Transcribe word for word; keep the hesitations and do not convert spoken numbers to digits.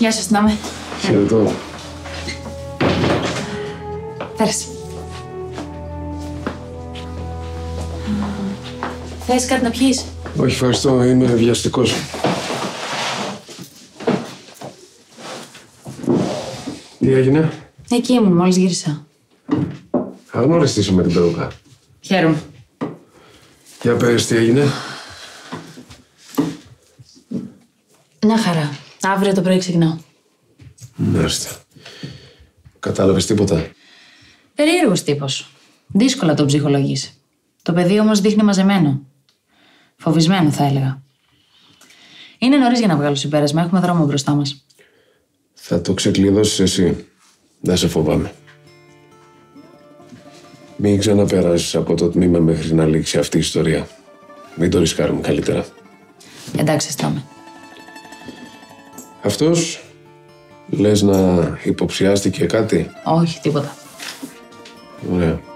Γεια σας, Νάμε. Χαιρετώ. Πέρασε. Θες κάτι να πιείς? Όχι, ευχαριστώ. Είμαι βιαστικός. Τι έγινε? Εκεί ήμουν, μόλις γύρισα. Αγνώριστησε με την περούκα. Χαίρομαι. Για πες, τι έγινε? Μια χαρά. Αύριο το πρωί ξεκινάω. Μάλιστα. Κατάλαβες τίποτα? Περίεργος τύπος. Δύσκολα τον ψυχολογείς. Το παιδί όμως δείχνει μαζεμένο. Φοβισμένο, θα έλεγα. Είναι νωρίς για να βγάλω συμπέρασμα. Έχουμε δρόμο μπροστά μας. Θα το ξεκλειδώσεις εσύ. Δεν σε φοβάμαι. Μην ξαναπεράσεις από το τμήμα μέχρι να λήξει αυτή η ιστορία. Μην το ρισκάρουμε καλύτερα. Εντάξει, αισθάνομαι. Αυτός, λες να υποψιάστηκε κάτι? Όχι, τίποτα. Ωραία.